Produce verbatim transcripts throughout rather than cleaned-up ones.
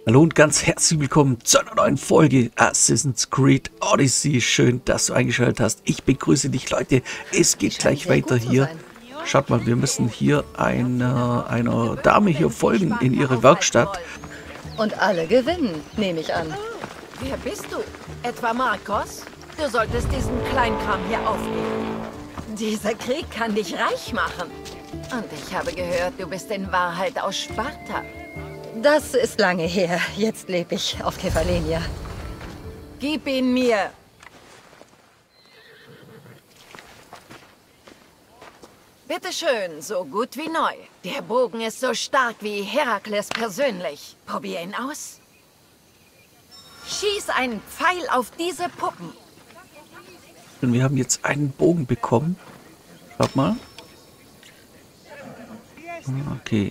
Hallo und ganz herzlich willkommen zu einer neuen Folge Assassin's Creed Odyssey. Schön, dass du eingeschaltet hast. Ich begrüße dich, Leute. Es geht gleich weiter hier. Schaut mal, wir müssen hier einer, einer Dame hier folgen in ihre Werkstatt. Und alle gewinnen, nehme ich an. Wer bist du? Etwa Marcos? Du solltest diesen Kleinkram hier aufgeben. Dieser Krieg kann dich reich machen. Und ich habe gehört, du bist in Wahrheit aus Sparta. Das ist lange her. Jetzt lebe ich auf Kefalonia. Gib ihn mir. Bitte schön, so gut wie neu. Der Bogen ist so stark wie Herakles persönlich. Probier ihn aus. Schieß einen Pfeil auf diese Puppen. Und wir haben jetzt einen Bogen bekommen. Schaut mal. Okay.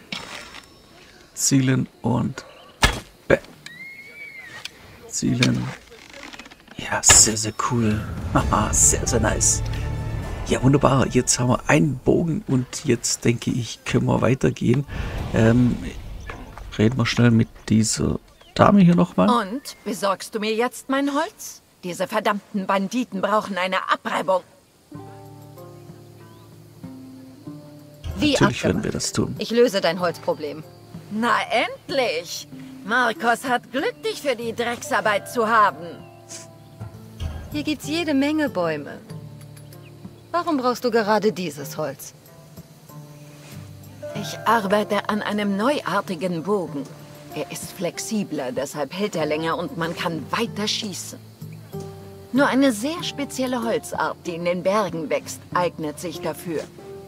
Zielen und Bäh. Zielen. Ja, sehr, sehr cool. Haha, sehr, sehr nice. Ja, wunderbar. Jetzt haben wir einen Bogen und jetzt denke ich, können wir weitergehen. Ähm, reden wir schnell mit dieser Dame hier nochmal. Und besorgst du mir jetzt mein Holz? Diese verdammten Banditen brauchen eine Abreibung. Wie Natürlich abgemacht. werden wir das tun. Ich löse dein Holzproblem. Na endlich! Marcos hat Glück, dich für die Drecksarbeit zu haben. Hier gibt's jede Menge Bäume. Warum brauchst du gerade dieses Holz? Ich arbeite an einem neuartigen Bogen. Er ist flexibler, deshalb hält er länger und man kann weiter schießen. Nur eine sehr spezielle Holzart, die in den Bergen wächst, eignet sich dafür.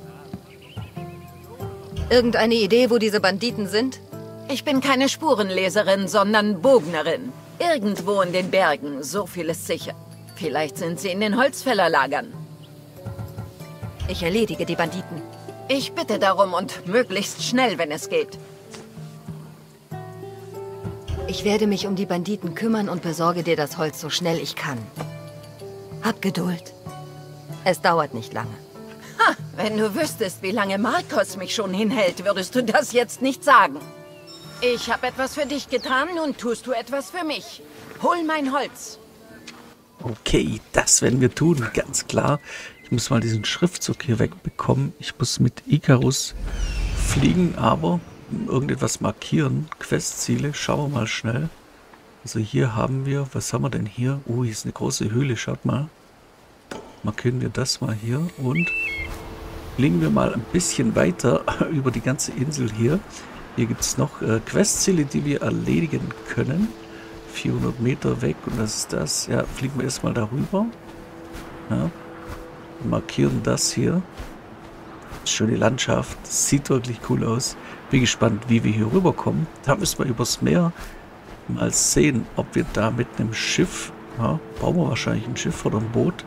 Irgendeine Idee, wo diese Banditen sind? Ich bin keine Spurenleserin, sondern Bognerin. Irgendwo in den Bergen, so viel ist sicher. Vielleicht sind sie in den Holzfällerlagern. Ich erledige die Banditen. Ich bitte darum und möglichst schnell, wenn es geht. Ich werde mich um die Banditen kümmern und besorge dir das Holz so schnell ich kann. Hab Geduld. Es dauert nicht lange. Ha, wenn du wüsstest, wie lange Marcos mich schon hinhält, würdest du das jetzt nicht sagen. Ich habe etwas für dich getan, nun tust du etwas für mich. Hol mein Holz. Okay, das werden wir tun, ganz klar. Ich muss mal diesen Schriftzug hier wegbekommen. Ich muss mit Icarus fliegen, aber irgendetwas markieren. Questziele, schauen wir mal schnell. Also hier haben wir, was haben wir denn hier? Oh, hier ist eine große Höhle, schaut mal. Markieren wir das mal hier und fliegen wir mal ein bisschen weiter über die ganze Insel hier. Hier gibt es noch äh, Questziele, die wir erledigen können. vierhundert Meter weg und was ist das? Ja, fliegen wir erstmal darüber. Ja. Markieren das hier. Schöne Landschaft. Sieht wirklich cool aus. Bin gespannt, wie wir hier rüberkommen. Da müssen wir übers Meer mal sehen, ob wir da mit einem Schiff, ja, brauchen wir wahrscheinlich ein Schiff oder ein Boot.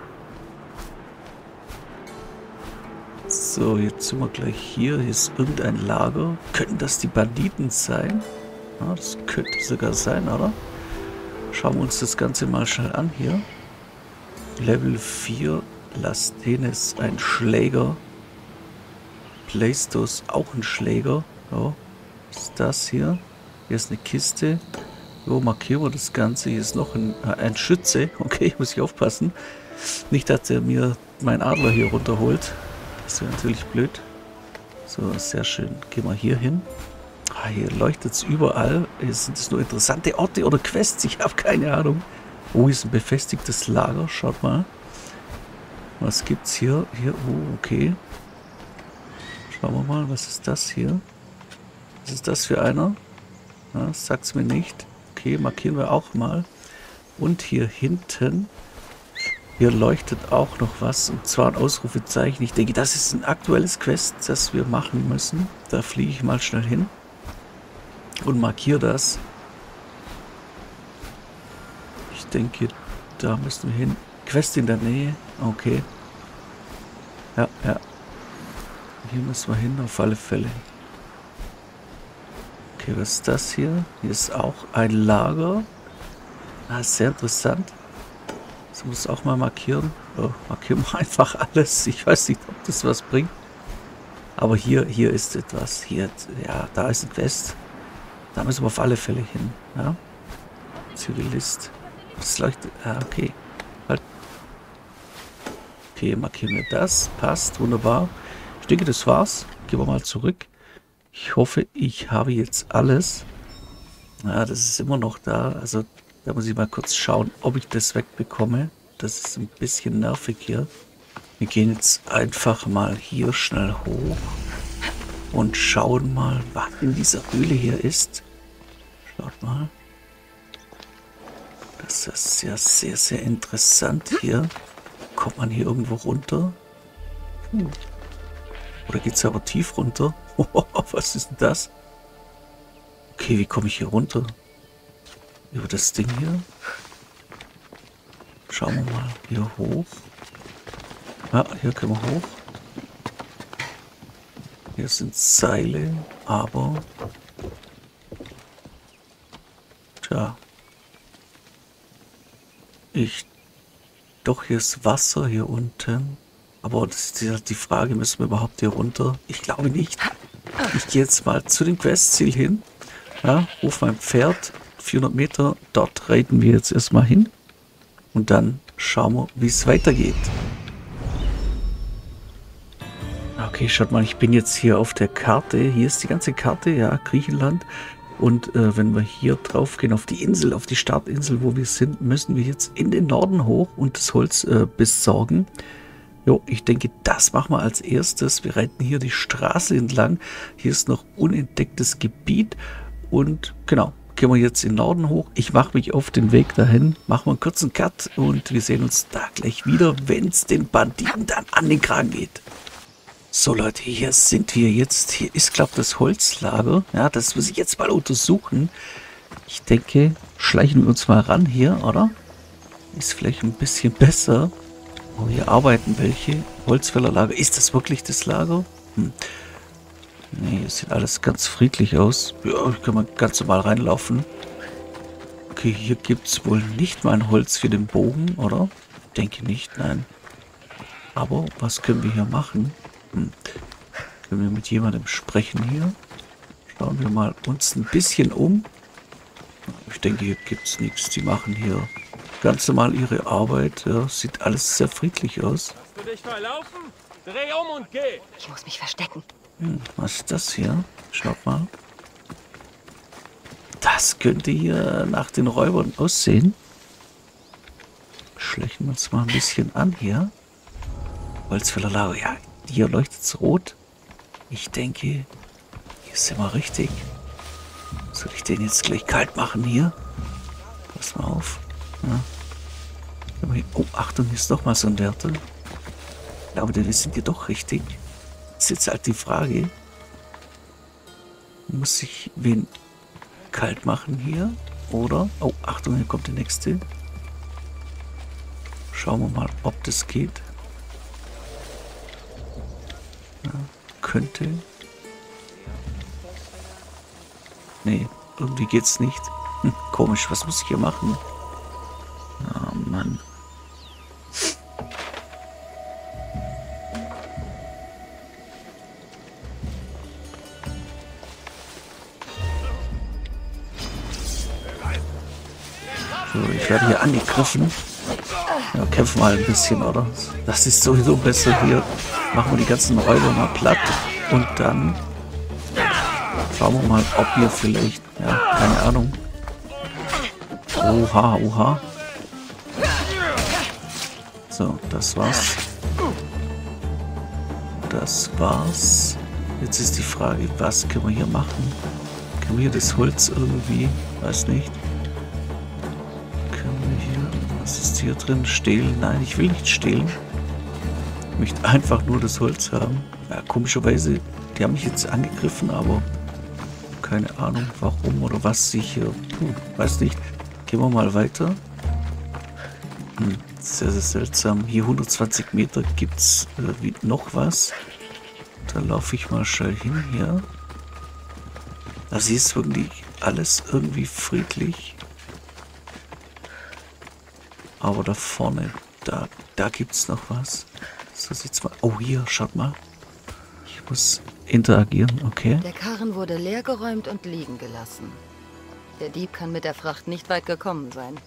So, jetzt sind wir gleich hier. Hier ist irgendein Lager. Könnten das die Banditen sein? Ja, das könnte sogar sein, oder? Schauen wir uns das Ganze mal schnell an hier. Level vier. Lasthenes, ein Schläger. Pleistos, auch ein Schläger. So, was ist das hier? Hier ist eine Kiste. So, markieren wir das Ganze. Hier ist noch ein, ein Schütze. Okay, muss ich aufpassen. Nicht, dass er mir meinen Adler hier runterholt. Das wäre natürlich blöd. So, sehr schön. Gehen wir hier hin. Ah, hier leuchtet es überall. Sind es nur interessante Orte oder Quests? Ich habe keine Ahnung. Oh, hier ist ein befestigtes Lager. Schaut mal. Was gibt's hier? Hier, oh, okay. Schauen wir mal, was ist das hier? Was ist das für einer? Ja, sagt's mir nicht. Okay, markieren wir auch mal. Und hier hinten, hier leuchtet auch noch was, und zwar ein Ausrufezeichen. Ich denke, das ist ein aktuelles Quest, das wir machen müssen. Da fliege ich mal schnell hin und markiere das. Ich denke, da müssen wir hin. Quest in der Nähe. Okay. Ja, ja. Hier müssen wir hin, auf alle Fälle. Okay, was ist das hier? Hier ist auch ein Lager. Ah, sehr interessant. Das muss ich auch mal markieren. Oh, markieren wir einfach alles. Ich weiß nicht, ob das was bringt. Aber hier, hier ist etwas. Hier, ja, da ist ein Quest. Da müssen wir auf alle Fälle hin. Ja. Jetzt hier die Liste. Das leuchtet. Ah, okay. Halt. Okay, markieren wir das. Passt. Wunderbar. Ich denke, das war's. Gehen wir mal zurück. Ich hoffe, ich habe jetzt alles. Ja, das ist immer noch da. Also, da muss ich mal kurz schauen, ob ich das wegbekomme. Das ist ein bisschen nervig hier. Wir gehen jetzt einfach mal hier schnell hoch. Und schauen mal, was in dieser Höhle hier ist. Schaut mal. Das ist ja sehr, sehr interessant hier. Kommt man hier irgendwo runter? Hm. Oder geht es aber tief runter? Was ist denn das? Okay, wie komme ich hier runter? Über das Ding hier? Schauen wir mal hier hoch. Ja, hier können wir hoch. Hier sind Seile, aber... Tja. Ich... Doch, hier ist Wasser hier unten. Aber das ist ja die Frage, müssen wir überhaupt hier runter? Ich glaube nicht. Ich gehe jetzt mal zu dem Questziel hin. Ja, ruf mein Pferd. vierhundert Meter. Dort reiten wir jetzt erstmal hin. Und dann schauen wir, wie es weitergeht. Okay, schaut mal, ich bin jetzt hier auf der Karte. Hier ist die ganze Karte, ja, Griechenland. Und äh, wenn wir hier drauf gehen, auf die Insel, auf die Startinsel, wo wir sind, müssen wir jetzt in den Norden hoch und das Holz äh, besorgen. Jo, ich denke, das machen wir als erstes. Wir reiten hier die Straße entlang. Hier ist noch unentdecktes Gebiet. Und genau, gehen wir jetzt in den Norden hoch. Ich mache mich auf den Weg dahin. Machen wir einen kurzen Cut und wir sehen uns da gleich wieder, wenn es den Banditen dann an den Kragen geht. So Leute, hier sind wir jetzt. Hier ist, glaube ich, das Holzlager. Ja, das muss ich jetzt mal untersuchen. Ich denke, schleichen wir uns mal ran hier, oder? Ist vielleicht ein bisschen besser. Oh, hier arbeiten welche. Holzfällerlager. Ist das wirklich das Lager? Hm. Nee, hier sieht alles ganz friedlich aus. Ja, hier kann man ganz normal reinlaufen. Okay, hier gibt es wohl nicht mal ein Holz für den Bogen, oder? Denke nicht, nein. Aber was können wir hier machen? Hm. Können wir mit jemandem sprechen hier? Schauen wir mal uns ein bisschen um. Ich denke, hier gibt es nichts. Die machen hier ganz normal ihre Arbeit. Ja, sieht alles sehr friedlich aus. Hast du dich verlaufen? Dreh um und geh! Ich muss mich verstecken. Hm, was ist das hier? Schaut mal. Das könnte hier nach den Räubern aussehen. Schleichen wir uns mal ein bisschen an hier. Holzfällerlager. Ja, hier leuchtet es rot. Ich denke, hier sind wir richtig. Soll ich den jetzt gleich kalt machen hier? Pass mal auf. Ja. Oh, Achtung, hier ist doch mal so ein Wärter. Ich glaube, wir sind hier doch richtig. Ist jetzt halt die Frage. Muss ich wen kalt machen hier? Oder? Oh, Achtung, hier kommt der nächste. Schauen wir mal, ob das geht. Ja, könnte. Nee, irgendwie geht's nicht. Hm, komisch, was muss ich hier machen? Oh Mann. So, ich werde hier angegriffen. Ja, kämpfen wir halt ein bisschen, oder? Das ist sowieso besser hier. Machen wir die ganzen Räuber mal platt. Und dann schauen wir mal, ob wir vielleicht... Ja, keine Ahnung. Oha, oha. So, das war's. Das war's. Jetzt ist die Frage, was können wir hier machen? Können wir hier das Holz irgendwie... Weiß nicht. Können wir hier... Was ist hier drin? Stehlen? Nein, ich will nicht stehlen. Ich möchte einfach nur das Holz haben. Ja, komischerweise, die haben mich jetzt angegriffen, aber keine Ahnung warum oder was sich hier... Puh, weiß nicht. Gehen wir mal weiter. Hm, sehr, sehr seltsam. Hier hundertzwanzig Meter gibt es äh, noch was. Da laufe ich mal schnell hin hier. Also hier ist wirklich alles irgendwie friedlich. Aber da vorne, da, da gibt es noch was. So sieht's mal. Oh, hier, schaut mal. Ich muss interagieren, okay. Der Karren wurde leergeräumt und liegen gelassen. Der Dieb kann mit der Fracht nicht weit gekommen sein.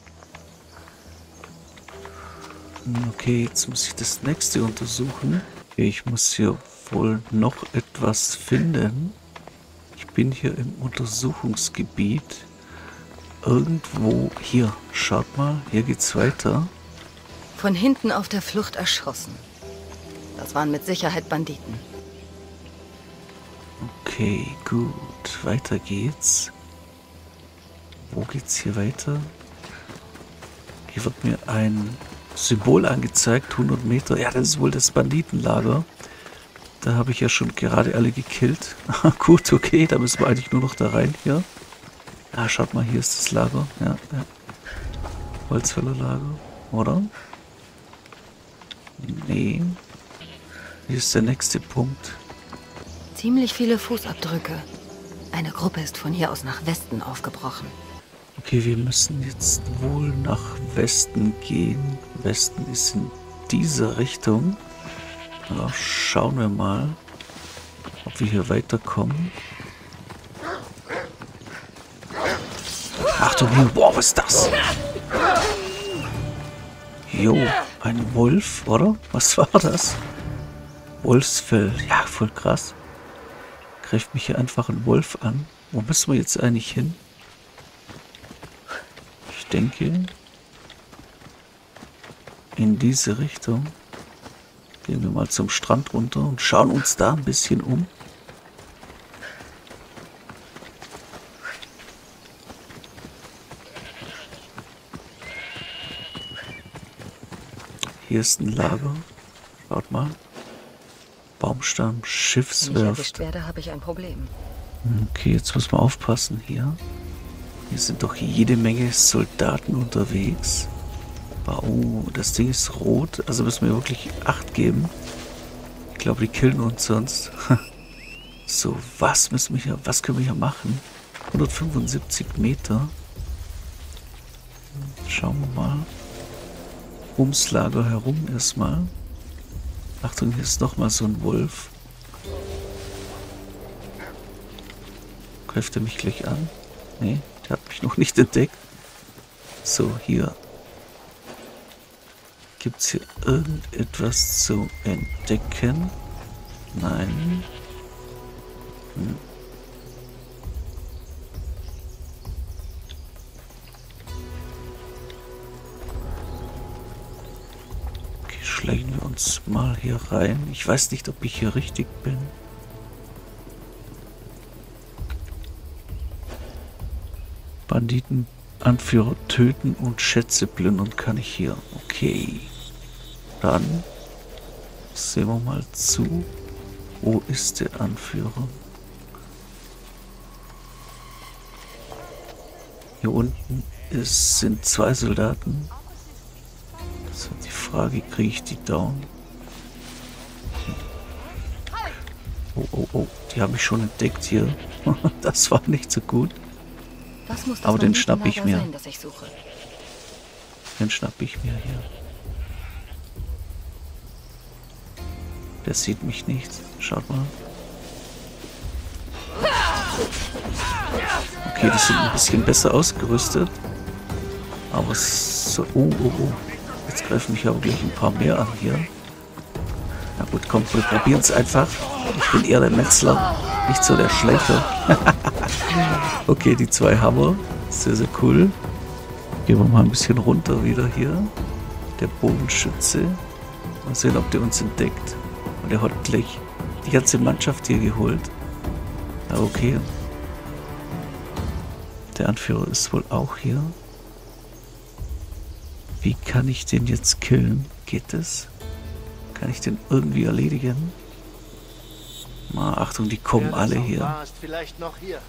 Okay, jetzt muss ich das nächste untersuchen. Okay, ich muss hier wohl noch etwas finden. Ich bin hier im Untersuchungsgebiet. Irgendwo hier. Schaut mal, hier geht's weiter. Von hinten auf der Flucht erschossen. Das waren mit Sicherheit Banditen. Okay, gut. Weiter geht's. Wo geht's hier weiter? Hier wird mir ein Symbol angezeigt, hundert Meter. Ja, das ist wohl das Banditenlager. Da habe ich ja schon gerade alle gekillt. Gut, okay, da müssen wir eigentlich nur noch da rein hier. Ah, schaut mal, hier ist das Lager. Ja, ja. Holzfällerlager, oder? Nee. Hier ist der nächste Punkt. Ziemlich viele Fußabdrücke. Eine Gruppe ist von hier aus nach Westen aufgebrochen. Okay, wir müssen jetzt wohl nach Westen gehen. Westen ist in diese Richtung. Na, schauen wir mal, ob wir hier weiterkommen. Achtung hier, boah, was ist das? Jo, ein Wolf, oder? Was war das? Wolfsfell, ja, voll krass. Greift mich hier einfach ein Wolf an. Wo müssen wir jetzt eigentlich hin? Ich denke, in diese Richtung. Gehen wir mal zum Strand runter und schauen uns da ein bisschen um. Hier ist ein Lager. Schaut mal. Baumstamm, Schiffswerft. Wenn ich erwischt werde, habe ich ein Problem. Okay, jetzt muss man aufpassen hier. Hier sind doch jede Menge Soldaten unterwegs. Oh, das Ding ist rot. Also müssen wir wirklich Acht geben. Ich glaube, die killen uns sonst. So, was müssen wir hier, was können wir hier machen? hundertfünfundsiebzig Meter. Schauen wir mal. Ums Lager herum erstmal. Achtung, hier ist nochmal so ein Wolf. Greift er mich gleich an? Nee, der hat mich noch nicht entdeckt. So, hier. Gibt es hier irgendetwas zu entdecken? Nein. Hm. Okay, schleichen wir uns mal hier rein. Ich weiß nicht, ob ich hier richtig bin. Banditenanführer töten und Schätze plündern kann ich hier. Okay. Dann sehen wir mal zu. Wo ist der Anführer? Hier unten ist, sind zwei Soldaten. Das ist die Frage, kriege ich die down? Oh, oh, oh. Die habe ich schon entdeckt hier. Das war nicht so gut. Das muss das Aber den schnapp ich mir. sein, das ich suche. Den schnapp ich mir hier. Der sieht mich nicht. Schaut mal. Okay, die sind ein bisschen besser ausgerüstet. Aber so... Oh, oh, oh. Jetzt greifen mich aber gleich ein paar mehr an hier. Na gut, komm, wir probieren es einfach. Ich bin eher der Metzler, nicht so der Schleicher. Okay, die zwei haben wir. Sehr, sehr cool. Gehen wir mal ein bisschen runter wieder hier. Der Bogenschütze. Mal sehen, ob der uns entdeckt. Und der hat gleich die ganze Mannschaft hier geholt. Na okay. Der Anführer ist wohl auch hier. Wie kann ich den jetzt killen? Geht das? Kann ich den irgendwie erledigen? Na, Achtung, die kommen alle hier. Vielleicht noch hier.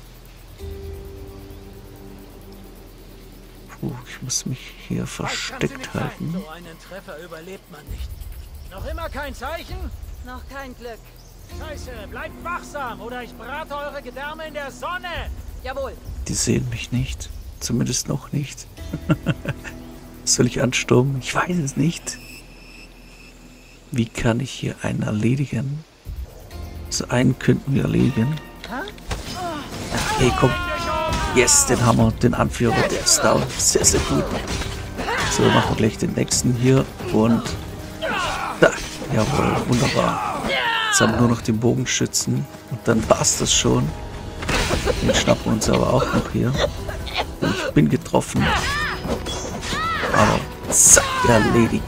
Puh, ich muss mich hier versteckt halten. So einen Treffer überlebt man nicht. Noch immer kein Zeichen? Noch kein Glück. Scheiße, bleibt wachsam oder ich brate eure Gedärme in der Sonne. Jawohl. Die sehen mich nicht. Zumindest noch nicht. Soll ich anstürmen? Ich weiß es nicht. Wie kann ich hier einen erledigen? So einen könnten wir erlegen. Hey, komm. Yes, den haben wir, den Anführer, der ist down. Sehr, sehr gut. So, machen wir gleich den nächsten hier. Und da. Jawohl, wunderbar. Jetzt haben wir nur noch den Bogenschützen. Und dann war es das schon. Den schnappen wir uns aber auch noch hier. Ich bin getroffen. Aber zack, erledigt.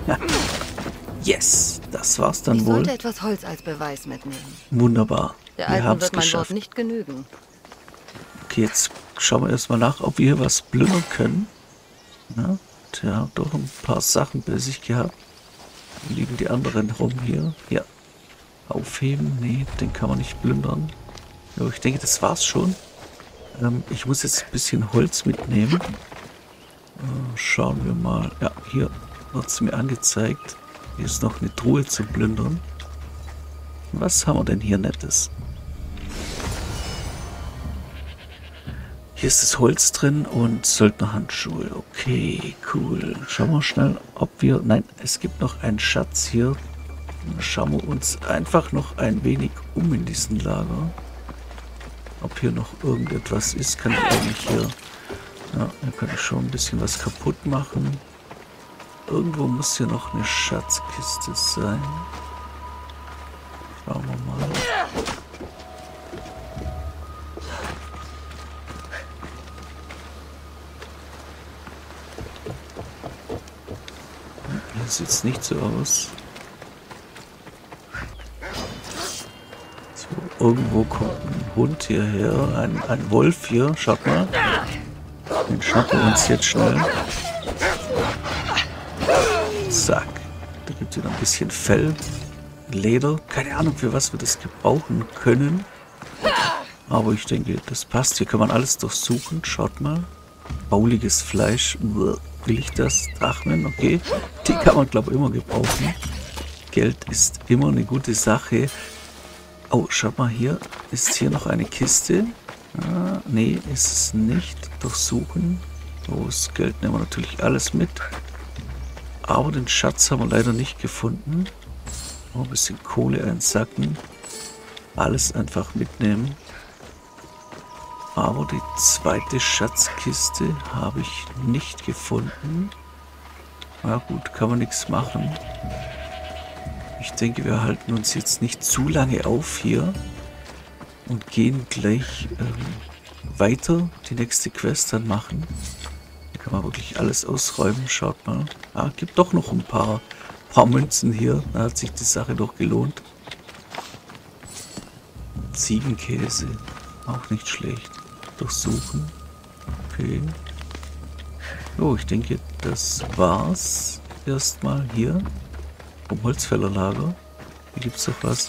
Yes, das war's dann ich wohl. Ich sollte etwas Holz als Beweis mitnehmen. Wunderbar. Der wir Alten haben es wird mein geschafft. Wort nicht genügen. Okay, jetzt schauen wir erstmal nach, ob wir hier was plündern können. Ja, der hat doch ein paar Sachen bei sich gehabt. Wo liegen die anderen rum hier? Ja. Aufheben? Nee, den kann man nicht plündern. Ja, ich denke, das war's schon. Ähm, ich muss jetzt ein bisschen Holz mitnehmen. Äh, schauen wir mal. Ja, hier wird es mir angezeigt. Hier ist noch eine Truhe zu plündern. Was haben wir denn hier Nettes? Hier ist das Holz drin und Söldnerhandschuhe. Okay, cool. Schauen wir schnell, ob wir... Nein, es gibt noch einen Schatz hier. Schauen wir uns einfach noch ein wenig um in diesem Lager. Ob hier noch irgendetwas ist, kann ich eigentlich hier... Ja, hier kann ich schon ein bisschen was kaputt machen. Irgendwo muss hier noch eine Schatzkiste sein. Schauen wir mal. Hier sieht es nicht so aus. So, irgendwo kommt ein Hund hierher, ein, ein Wolf hier, schaut mal. Den schnappen wir uns jetzt schnell. Zack. Da gibt es wieder ein bisschen Fell, Leder. Keine Ahnung, für was wir das gebrauchen können. Aber ich denke, das passt. Hier kann man alles durchsuchen. Schaut mal. Bauliges Fleisch. Will ich das? Drachmen, okay. Die kann man, glaube ich, immer gebrauchen. Geld ist immer eine gute Sache. Oh, schaut mal hier. Ist hier noch eine Kiste? Ah, nee, ist es nicht. Durchsuchen. Oh, das Geld nehmen wir natürlich alles mit. Aber den Schatz haben wir leider nicht gefunden. Oh, ein bisschen Kohle einsacken. Alles einfach mitnehmen. Aber die zweite Schatzkiste habe ich nicht gefunden. Na gut, kann man nichts machen. Ich denke, wir halten uns jetzt nicht zu lange auf hier. Und gehen gleich ähm, weiter. Die nächste Quest dann machen. Hier kann man wirklich alles ausräumen. Schaut mal. Ah, gibt doch noch ein paar, paar Münzen hier. Da hat sich die Sache doch gelohnt. Ziegenkäse. Auch nicht schlecht. Durchsuchen. Okay. Oh, ich denke, das war's. Erstmal hier. Vom Holzfällerlager. Hier gibt's doch was.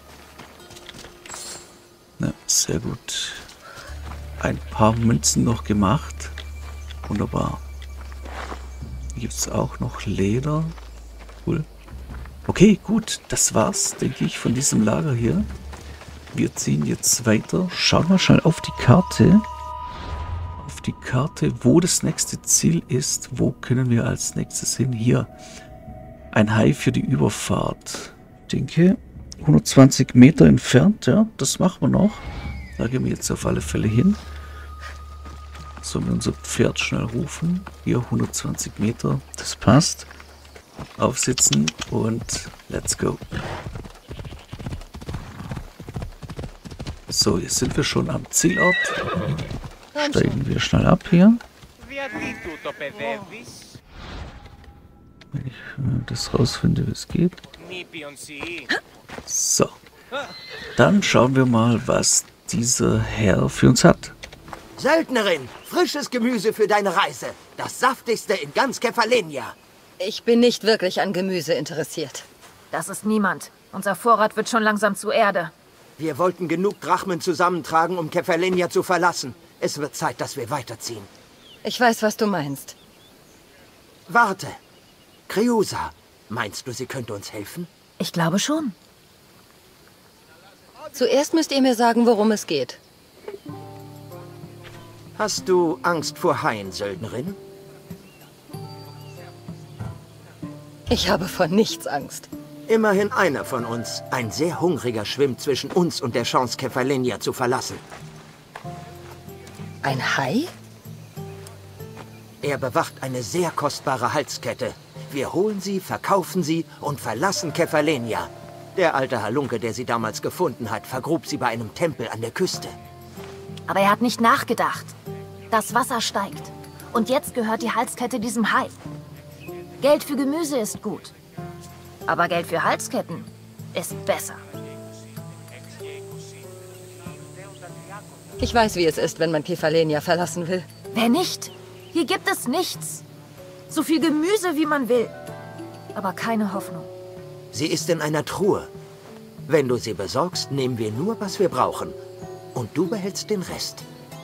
Na, sehr gut. Ein paar Münzen noch gemacht. Wunderbar. Hier gibt es auch noch Leder. Cool. Okay, gut. Das war's, denke ich, von diesem Lager hier. Wir ziehen jetzt weiter. Schauen wir schnell auf die Karte. Auf die Karte, wo das nächste Ziel ist. Wo können wir als nächstes hin? Hier. Ein Hai für die Überfahrt. Ich denke, hundertzwanzig Meter entfernt. Ja, das machen wir noch. Da gehen wir jetzt auf alle Fälle hin. Sollen wir unser Pferd schnell rufen. Hier hundertzwanzig Meter. Das passt. Aufsitzen und let's go. So, jetzt sind wir schon am Zielort. Steigen wir schnell ab hier. Wenn ich äh, das rausfinde, wie es geht. So. Dann schauen wir mal, was dieser Herr für uns hat. Söldnerin, frisches Gemüse für deine Reise. Das saftigste in ganz Kefalonia. Ich bin nicht wirklich an Gemüse interessiert. Das ist niemand. Unser Vorrat wird schon langsam zu Erde. Wir wollten genug Drachmen zusammentragen, um Kefalonia zu verlassen. Es wird Zeit, dass wir weiterziehen. Ich weiß, was du meinst. Warte. Kreusa, meinst du, sie könnte uns helfen? Ich glaube schon. Zuerst müsst ihr mir sagen, worum es geht. Hast du Angst vor Haien, Söldnerin? Ich habe vor nichts Angst. Immerhin einer von uns, ein sehr hungriger, schwimmt zwischen uns und der Chance, Kefalonia zu verlassen. Ein Hai? Er bewacht eine sehr kostbare Halskette. Wir holen sie, verkaufen sie und verlassen Kefalonia. Der alte Halunke, der sie damals gefunden hat, vergrub sie bei einem Tempel an der Küste. Aber er hat nicht nachgedacht. Das Wasser steigt. Und jetzt gehört die Halskette diesem Hai. Geld für Gemüse ist gut. Aber Geld für Halsketten ist besser. Ich weiß, wie es ist, wenn man Kefalonia verlassen will. Wer nicht? Hier gibt es nichts. So viel Gemüse, wie man will. Aber keine Hoffnung. Sie ist in einer Truhe. Wenn du sie besorgst, nehmen wir nur, was wir brauchen. Und du behältst den Rest.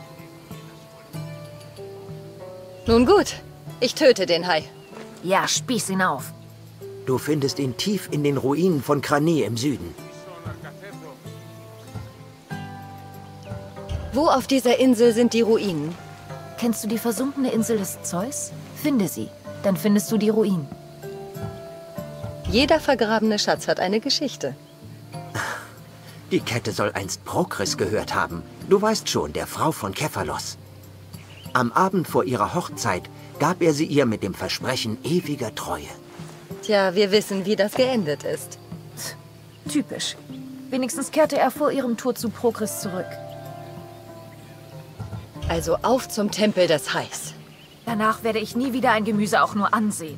Nun gut, ich töte den Hai. Ja, spieß ihn auf. Du findest ihn tief in den Ruinen von Krani im Süden. Wo auf dieser Insel sind die Ruinen? Kennst du die versunkene Insel des Zeus? Finde sie, dann findest du die Ruinen. Jeder vergrabene Schatz hat eine Geschichte. Die Kette soll einst Prokris gehört haben. Du weißt schon, der Frau von Kefalos. Am Abend vor ihrer Hochzeit gab er sie ihr mit dem Versprechen ewiger Treue. Tja, wir wissen, wie das geendet ist. Typisch. Wenigstens kehrte er vor ihrem Tod zu Prokris zurück. Also auf zum Tempel des Hais. Danach werde ich nie wieder ein Gemüse auch nur ansehen.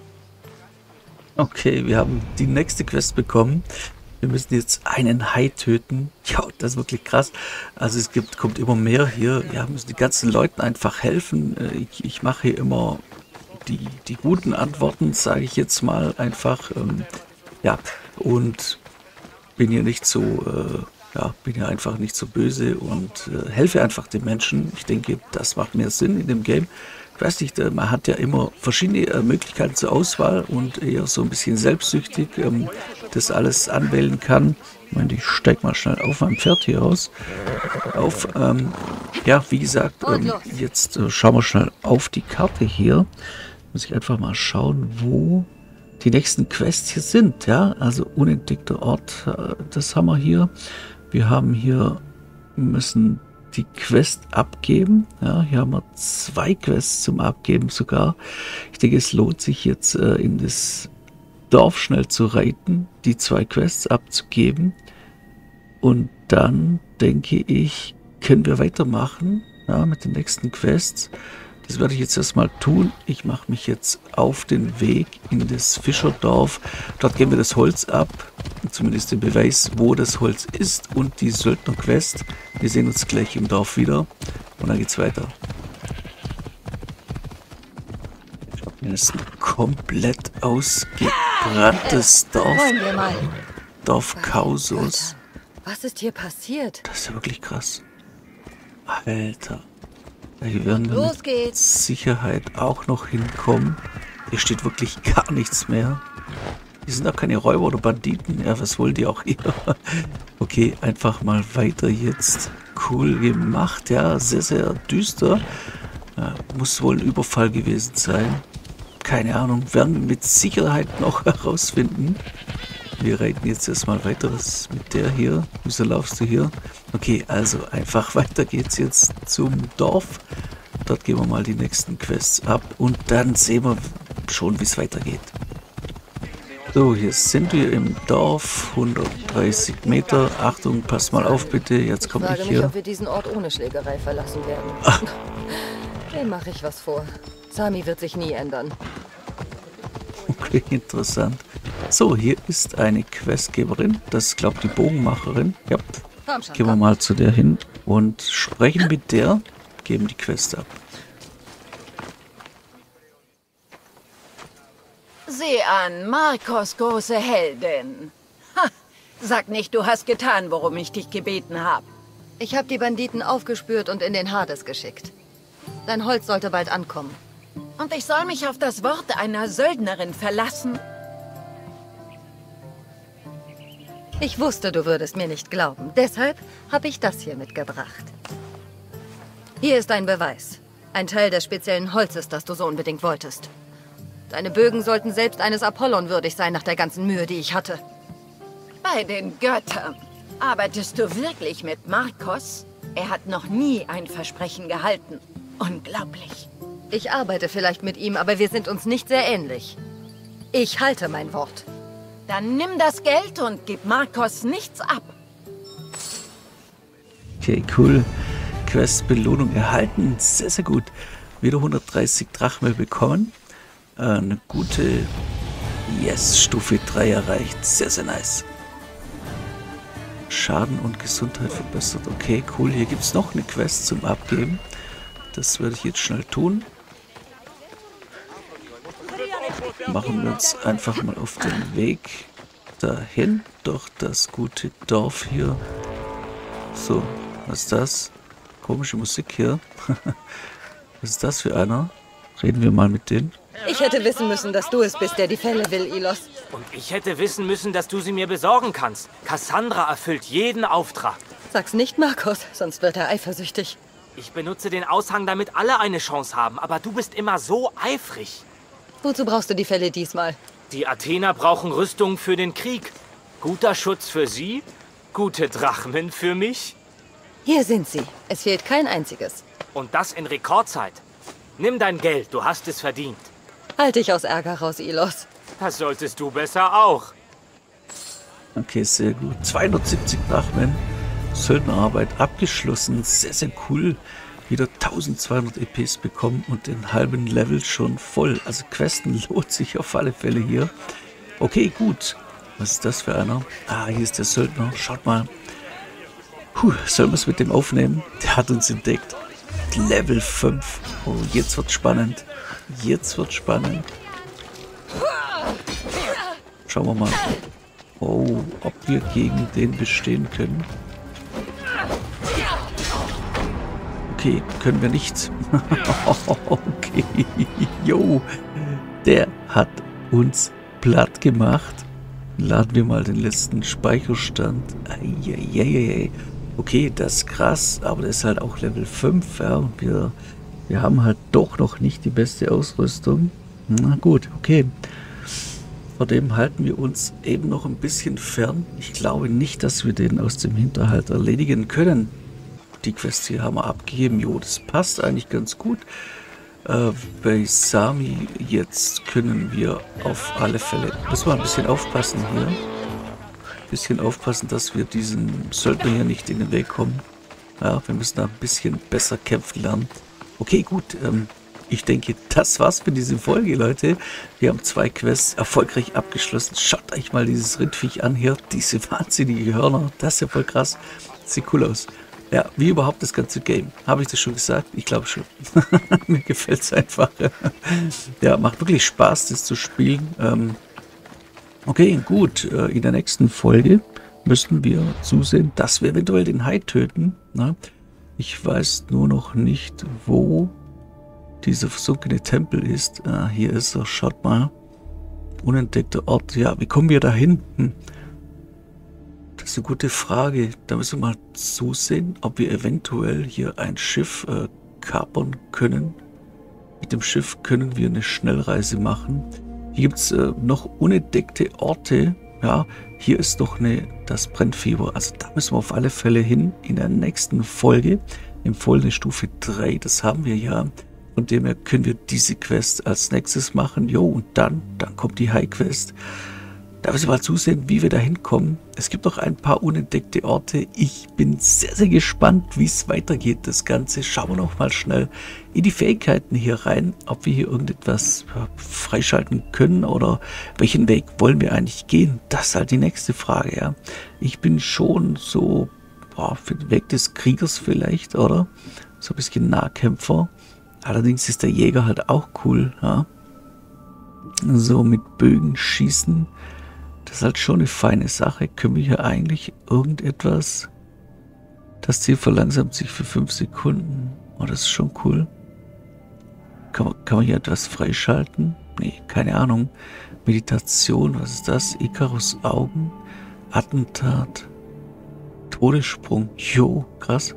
Okay, wir haben die nächste Quest bekommen. Wir müssen jetzt einen Hai töten. Ja, das ist wirklich krass. Also es gibt, kommt immer mehr hier. Ja, müssen die ganzen Leuten einfach helfen. Ich, ich mache hier immer die, die guten Antworten, sage ich jetzt mal einfach. Ähm, ja, und bin hier nicht so, äh, ja, bin hier einfach nicht so böse und äh, helfe einfach den Menschen. Ich denke, das macht mehr Sinn in dem Game. Ich weiß nicht, man hat ja immer verschiedene äh, Möglichkeiten zur Auswahl und eher so ein bisschen selbstsüchtig ähm, das alles anwählen kann. Moment, ich steige mal schnell auf meinem Pferd hier aus. Auf, ähm, ja, wie gesagt, ähm, jetzt äh, schauen wir schnell auf die Karte hier. Muss ich einfach mal schauen, wo die nächsten Quests hier sind. Ja, also unentdeckter Ort, äh, das haben wir hier. Wir haben hier, müssen die Quest abgeben. Ja, hier haben wir zwei Quests zum Abgeben sogar. Ich denke, es lohnt sich jetzt äh, in das Dorf schnell zu reiten, die zwei Quests abzugeben. Und dann, denke ich, können wir weitermachen, ja, mit den nächsten Quests. Das werde ich jetzt erstmal tun. Ich mache mich jetzt auf den Weg in das Fischerdorf. Dort geben wir das Holz ab. Zumindest den Beweis, wo das Holz ist und die Söldner-Quest. Wir sehen uns gleich im Dorf wieder. Und dann geht's weiter. Das ist ein komplett ausgebranntes Dorf. Wollen wir mal. Dorf Kausus. Was ist hier passiert? Das ist ja wirklich krass. Alter. Hier werden wir Los mit geht's. Sicherheit auch noch hinkommen. Hier steht wirklich gar nichts mehr. Hier sind auch keine Räuber oder Banditen. Ja, was wollen die auch hier? Okay, einfach mal weiter jetzt. Cool gemacht, ja. Sehr, sehr düster. Ja, muss wohl ein Überfall gewesen sein. Keine Ahnung. Werden wir mit Sicherheit noch herausfinden. Wir reiten jetzt erstmal weiter. Was ist mit der hier? Wieso laufst du hier? Okay, also einfach weiter geht's jetzt zum Dorf. Dort gehen wir mal die nächsten Quests ab und dann sehen wir schon, wie es weitergeht. So, hier sind wir im Dorf. hundertdreißig Meter. Achtung, pass mal auf bitte. Jetzt komme ich Ich frage hier. mich, ob wir diesen Ort ohne Schlägerei verlassen werden. Dem mache ich was vor. Sami wird sich nie ändern. Okay, interessant. So, hier ist eine Questgeberin. Das ist, glaube ich, die Bogenmacherin. Ja, Komm schon, gehen wir komm. mal zu der hin und sprechen mit der. Geben die Quest ab. Sieh an, Marcos große Heldin. Ha, sag nicht, du hast getan, worum ich dich gebeten habe. Ich habe die Banditen aufgespürt und in den Hades geschickt. Dein Holz sollte bald ankommen. Und ich soll mich auf das Wort einer Söldnerin verlassen? Ich wusste, du würdest mir nicht glauben. Deshalb habe ich das hier mitgebracht. Hier ist ein Beweis. Ein Teil des speziellen Holzes, das du so unbedingt wolltest. Deine Bögen sollten selbst eines Apollon würdig sein nach der ganzen Mühe, die ich hatte. Bei den Göttern. Arbeitest du wirklich mit Markos? Er hat noch nie ein Versprechen gehalten. Unglaublich. Ich arbeite vielleicht mit ihm, aber wir sind uns nicht sehr ähnlich. Ich halte mein Wort. Dann nimm das Geld und gib Markos nichts ab. Okay, cool. Quest-Belohnung erhalten. Sehr, sehr gut. Wieder hundertdreißig Drachmen bekommen. Äh, eine gute... Yes, Stufe drei erreicht. Sehr, sehr nice. Schaden und Gesundheit verbessert. Okay, cool. Hier gibt es noch eine Quest zum Abgeben. Das werde ich jetzt schnell tun. Machen wir uns einfach mal auf den Weg dahin, durch das gute Dorf hier. So, was ist das? Komische Musik hier. Was ist das für einer? Reden wir mal mit denen. Ich hätte wissen müssen, dass du es bist, der die Fälle will, Ilos. Und ich hätte wissen müssen, dass du sie mir besorgen kannst. Cassandra erfüllt jeden Auftrag. Sag's nicht, Markos, sonst wird er eifersüchtig. Ich benutze den Aushang, damit alle eine Chance haben, aber du bist immer so eifrig. Wozu brauchst du die Fälle diesmal? Die Athener brauchen Rüstungen für den Krieg. Guter Schutz für sie, gute Drachmen für mich. Hier sind sie. Es fehlt kein einziges. Und das in Rekordzeit. Nimm dein Geld, du hast es verdient. Halt dich aus Ärger raus, Ilos. Das solltest du besser auch. Okay, sehr gut. zweihundertsiebzig Drachmen. Söldnerarbeit abgeschlossen. Sehr, sehr cool. Wieder eintausendzweihundert E Ps bekommen und den halben Level schon voll. Also Questen lohnt sich auf alle Fälle hier. Okay, gut. Was ist das für einer? Ah, hier ist der Söldner. Schaut mal. Puh, sollen wir es mit dem aufnehmen? Der hat uns entdeckt. Level fünf. Oh, jetzt wird spannend. Jetzt wird spannend. Schauen wir mal. Oh, ob wir gegen den bestehen können. Okay, können wir nicht. Okay, jo. Der hat uns platt gemacht. Laden wir mal den letzten Speicherstand. Eieieiei. Okay, das ist krass, aber das ist halt auch Level fünf. Ja, und wir, wir haben halt doch noch nicht die beste Ausrüstung. Na gut, okay. Vor dem halten wir uns eben noch ein bisschen fern. Ich glaube nicht, dass wir den aus dem Hinterhalt erledigen können. Die Quest hier haben wir abgegeben. Jo, das passt eigentlich ganz gut. Äh, bei Sami jetzt können wir auf alle Fälle... Müssen wir ein bisschen aufpassen hier. Ein bisschen aufpassen, dass wir diesen Söldner hier nicht in den Weg kommen. Ja, wir müssen da ein bisschen besser kämpfen lernen. Okay, gut. Ähm, ich denke, das war's für diese Folge, Leute. Wir haben zwei Quests erfolgreich abgeschlossen. Schaut euch mal dieses Rindviech an hier. Diese wahnsinnigen Hörner. Das ist ja voll krass. Sieht cool aus. Ja, wie überhaupt das ganze Game. Habe ich das schon gesagt? Ich glaube schon. Mir gefällt es einfach. Ja, macht wirklich Spaß, das zu spielen. Ähm, okay, gut. In der nächsten Folge müssen wir zusehen, dass wir eventuell den Hai töten. Na? Ich weiß nur noch nicht, wo dieser versunkene Tempel ist. Ah, hier ist er. Schaut mal. Unentdeckter Ort. Ja, wie kommen wir da hin? Hm. Das ist eine gute Frage. Da müssen wir mal zusehen, ob wir eventuell hier ein Schiff äh, kapern können. Mit dem Schiff können wir eine Schnellreise machen. Hier gibt es äh, noch unentdeckte Orte. Ja, hier ist doch eine, das Brennfieber. Also da müssen wir auf alle Fälle hin in der nächsten Folge. Empfohlene Stufe drei. Das haben wir ja. Von dem her können wir diese Quest als nächstes machen. Jo, und dann, dann kommt die High-Quest. Da müssen wir mal zusehen, wie wir da hinkommen. Es gibt noch ein paar unentdeckte Orte. Ich bin sehr, sehr gespannt, wie es weitergeht, das Ganze. Schauen wir noch mal schnell in die Fähigkeiten hier rein, ob wir hier irgendetwas freischalten können oder welchen Weg wollen wir eigentlich gehen. Das ist halt die nächste Frage, ja. Ich bin schon so boah, für den Weg des Kriegers vielleicht, oder? So ein bisschen Nahkämpfer. Allerdings ist der Jäger halt auch cool, ja. So mit Bögen schießen. Das ist halt schon eine feine Sache. Können wir hier eigentlich irgendetwas... Das Ziel verlangsamt sich für fünf Sekunden. Oh, das ist schon cool. Kann man, kann man hier etwas freischalten? Nee, keine Ahnung. Meditation, was ist das? Icarus Augen. Attentat. Todessprung. Jo, krass.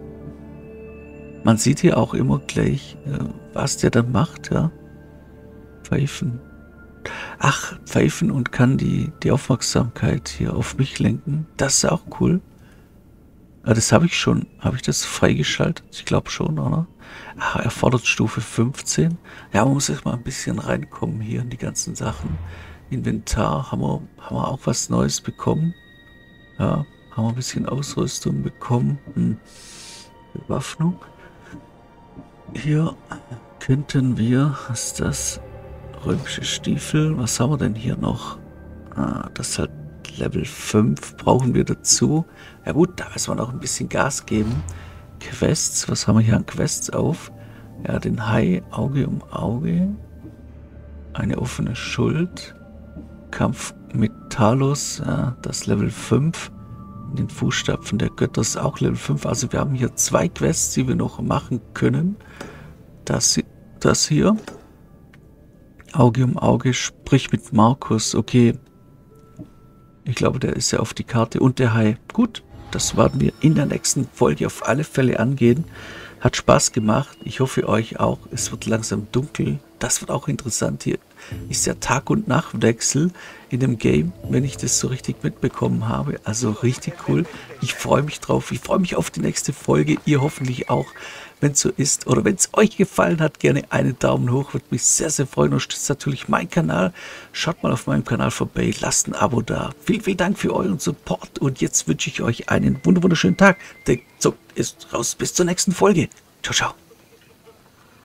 Man sieht hier auch immer gleich, was der dann macht, ja. Pfeifen. Ach, pfeifen und kann die, die Aufmerksamkeit hier auf mich lenken. Das ist auch cool. Ah, das habe ich schon. Habe ich das freigeschaltet? Ich glaube schon, oder? Ach, erfordert Stufe fünfzehn. Ja, man muss erstmal ein bisschen reinkommen hier in die ganzen Sachen. Inventar haben wir, haben wir auch was Neues bekommen. Ja, haben wir ein bisschen Ausrüstung bekommen. Hm. Bewaffnung. Hier könnten wir, was ist das? Römische Stiefel. Was haben wir denn hier noch? Ah, das ist halt Level fünf. Brauchen wir dazu. Ja gut, da müssen wir noch ein bisschen Gas geben. Quests. Was haben wir hier an Quests auf? Ja, den Hai. Auge um Auge. Eine offene Schuld. Kampf mit Talos. Ja, das Level fünf. In den Fußstapfen der Götter ist auch Level fünf. Also wir haben hier zwei Quests, die wir noch machen können. Das, das hier. Auge um Auge, sprich mit Markus. Okay. Ich glaube, der ist ja auf die Karte. Und der Hai. Gut, das werden wir in der nächsten Folge auf alle Fälle angehen. Hat Spaß gemacht. Ich hoffe euch auch. Es wird langsam dunkel. Das wird auch interessant. Hier ist ja Tag- und Nachtwechsel in dem Game, wenn ich das so richtig mitbekommen habe. Also richtig cool. Ich freue mich drauf. Ich freue mich auf die nächste Folge. Ihr hoffentlich auch. Wenn es so ist oder wenn es euch gefallen hat, gerne einen Daumen hoch. Würde mich sehr, sehr freuen. Unterstützt natürlich meinen Kanal. Schaut mal auf meinem Kanal vorbei. Lasst ein Abo da. Vielen, vielen Dank für euren Support. Und jetzt wünsche ich euch einen wunderschönen Tag. Der Zock ist raus. Bis zur nächsten Folge. Ciao, ciao.